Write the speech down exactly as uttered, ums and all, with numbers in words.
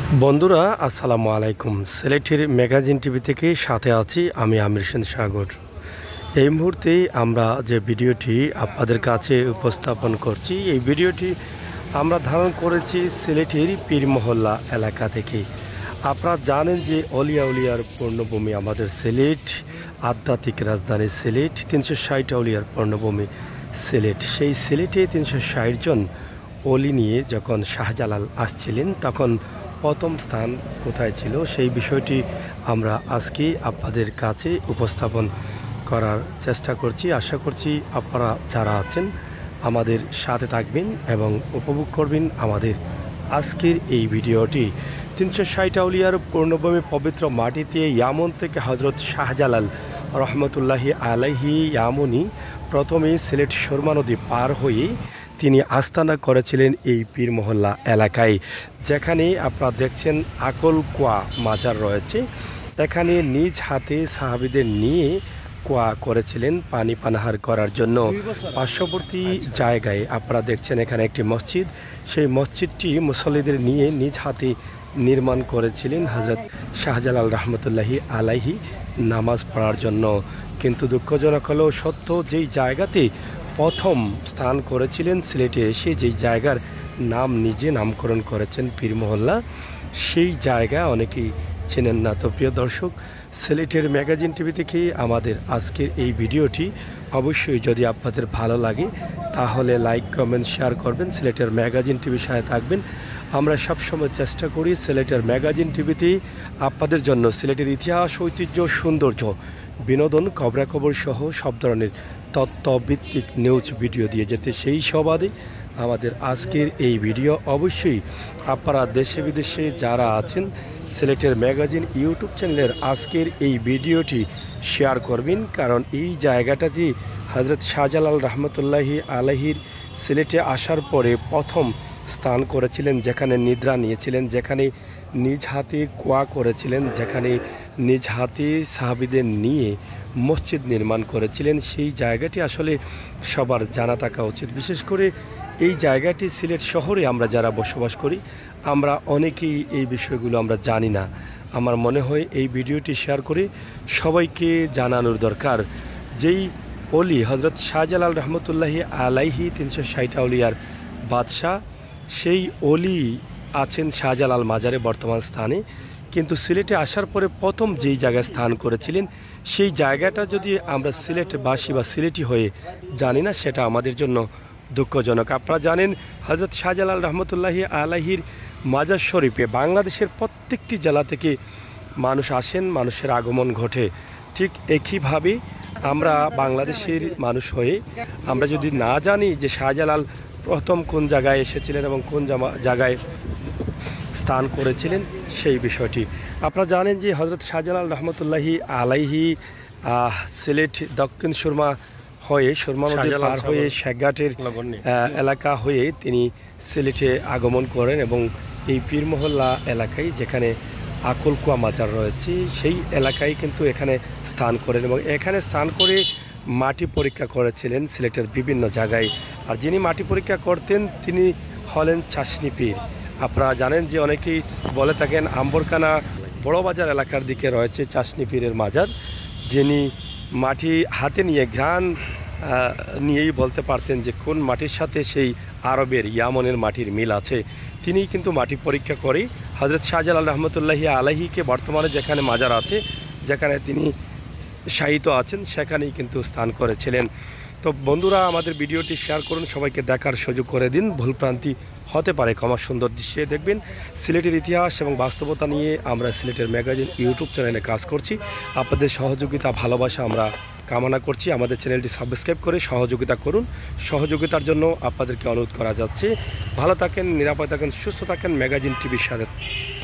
বন্ধুরা আসসালামু আলাইকুম। সিলেটের ম্যাগাজিন টিভি থেকে সাথে আছি আমি আমির হোসেন সাগর। এই মুহূর্তে আমরা যে ভিডিওটি আপনাদের কাছে উপস্থাপন করছি, এই ভিডিওটি আমরা ধারণ করেছি সিলেটের পীর মহল্লা এলাকা থেকে। আপনারা জানেন যে অলিয়া উলিয়ার পূর্ণভূমি আমাদের সিলেট, আধ্যাত্মিক রাজধানী সিলেট, তিনশো ষাট অলিয়ার পূর্ণভূমি সিলেট। সেই সিলেটে তিনশো ষাট জন অলি নিয়ে যখন শাহজালাল আসছিলেন তখন প্রথম স্থান কোথায় ছিল সেই বিষয়টি আমরা আজকে আপনাদের কাছে উপস্থাপন করার চেষ্টা করছি। আশা করছি আপনারা যারা আছেন আমাদের সাথে থাকবেন এবং উপভোগ করবেন আমাদের আজকের এই ভিডিওটি। তিনশো ষাট আউলিয়ার পূর্ণভূমি পবিত্র মাটিতে ইয়ামন থেকে হজরত শাহজালাল রহমতুল্লাহি আলাইহি ইয়ামনি প্রথমে সিলেট সুরমা নদী পার হয়ে তিনি আস্তানা করেছিলেন এই পীর মহল্লা এলাকায়, যেখানে আপনারা দেখছেন আকল কুয়া মাজার রয়েছে। এখানে নিজ হাতে সাহাবীদের নিয়ে কুয়া করেছিলেন পানি পানাহার করার জন্য। পার্শ্ববর্তী জায়গায় আপনারা দেখছেন এখানে একটি মসজিদ, সেই মসজিদটি মুসল্লিদের নিয়ে নিজ হাতে নির্মাণ করেছিলেন হজরত শাহজালাল রহমতুল্লাহি আলাইহি নামাজ পড়ার জন্য। কিন্তু দুঃখজনক হলেও সত্য, যেই জায়গাতে প্রথম স্থান করেছিলেন সিলেটে এসে, যেই জায়গার নাম নিজে নামকরণ করেছেন পীর মহল্লা, সেই জায়গা অনেকেই চেনেন না। তো প্রিয় দর্শক, সিলেটের ম্যাগাজিন টিভি থেকে আমাদের আজকের এই ভিডিওটি অবশ্যই যদি আপনাদের ভালো লাগে তাহলে লাইক কমেন্ট শেয়ার করবেন, সিলেটের ম্যাগাজিন টিভির সাথে থাকবেন। আমরা সবসময় চেষ্টা করি সিলেটের ম্যাগাজিন টিভিতে আপনাদের জন্য সিলেটের ইতিহাস, ঐতিহ্য, সৌন্দর্য, বিনোদন, খবরাখবর সহ সব ধরনের তথ্যভিত্তিক নিউজ ভিডিও দিয়ে যেতে। সেই সবাদে আমাদের আজকের এই ভিডিও অবশ্যই আপনারা দেশে বিদেশে যারা আছেন সিলেটের ম্যাগাজিন ইউটিউব চ্যানেলের আজকের এই ভিডিওটি শেয়ার করবেন, কারণ এই জায়গাটা যে হজরত শাহজালাল রহমতুল্লাহি আলাইহির সিলেটে আসার পরে প্রথম স্থান করেছিলেন, যেখানে নিদ্রা নিয়েছিলেন, যেখানে নিজ হাতে কুয়া করেছিলেন, যেখানে নিজ হাতে সাহাবীদের নিয়ে মসজিদ নির্মাণ করেছিলেন, সেই জায়গাটি আসলে সবার জানা থাকা উচিত। বিশেষ করে এই জায়গাটি সিলেট শহরে আমরা যারা বসবাস করি আমরা অনেকেই এই বিষয়গুলো আমরা জানি না। আমার মনে হয় এই ভিডিওটি শেয়ার করে সবাইকে জানানোর দরকার। যেই অলি হজরত শাহজালাল রহমতুল্লাহি আলাইহি তিনশো ষাট আউলিয়ার বাদশাহ, সেই অলি আছেন শাহজালাল মাজারে বর্তমান স্থানে, কিন্তু সিলেটে আসার পরে প্রথম যেই জায়গায় স্থান করেছিলেন সেই জায়গাটা যদি আমরা সিলেটবাসী বা সিলেটি হয়ে জানি না, সেটা আমাদের জন্য দুঃখজনক। আপনারা জানেন হজরত শাহজালাল রহমতুল্লাহি আলাইহির মাজার শরীফে বাংলাদেশের প্রত্যেকটি জেলা থেকে মানুষ আসেন, মানুষের আগমন ঘটে। ঠিক একইভাবে আমরা বাংলাদেশের মানুষ হয়ে আমরা যদি না জানি যে শাহজালাল প্রথম কোন জায়গায় এসেছিলেন এবং কোন জায়গায় স্থান করেছিলেন সেই বিষয়টি আপনারা জানেন যে হজরত শাহজালাল রহমতুল্লাহি আলাইহি সিলেট দক্ষিণ সুরমা হয়ে সুরমা নদী পার হয়ে শেখঘাটের এলাকা হয়ে তিনি সিলেটে আগমন করেন এবং এই পীর মহল্লা এলাকায় যেখানে আকলকুয়া মাজার রয়েছে সেই এলাকায় কিন্তু এখানে স্থান করেন এবং এখানে স্থান করে মাটি পরীক্ষা করেছিলেন সিলেটের বিভিন্ন জায়গায়। আর যিনি মাটি পরীক্ষা করতেন তিনি হলেন চাষনি পীর। আপনারা জানেন যে অনেকেই বলে থাকেন আম্বরকানা বড় বাজার এলাকার দিকে রয়েছে চাষনি পীরের মাজার, যিনি মাটি হাতে নিয়ে ঘ্রাণ নিয়েই বলতে পারতেন যে কোন মাটির সাথে সেই আরবের ইয়ামনের মাটির মিল আছে। তিনি কিন্তু মাটি পরীক্ষা করে হজরত শাহজালাল রহমতুল্লাহি আলাইহিকে বর্তমানে যেখানে মাজার আছে, যেখানে তিনি শায়িত আছেন, সেখানেই কিন্তু স্থান করেছিলেন। তো বন্ধুরা, আমাদের ভিডিওটি শেয়ার করুন, সবাইকে দেখার সুযোগ করে দিন। ভুলভ্রান্তি হতে পারে, ক্ষমা সুন্দর দৃশ্যে দেখবেন। সিলেটের ইতিহাস এবং বাস্তবতা নিয়ে আমরা সিলেটের ম্যাগাজিন ইউটিউব চ্যানেলে কাজ করছি। আপনাদের সহযোগিতা, ভালোবাসা আমরা কামনা করছি। আমাদের চ্যানেলটি সাবস্ক্রাইব করে সহযোগিতা করুন। সহযোগিতার জন্য আপনাদেরকে অনুরোধ করা যাচ্ছে। ভালো থাকেন, নিরাপদ থাকেন, সুস্থ থাকেন ম্যাগাজিন টিভির সাথে।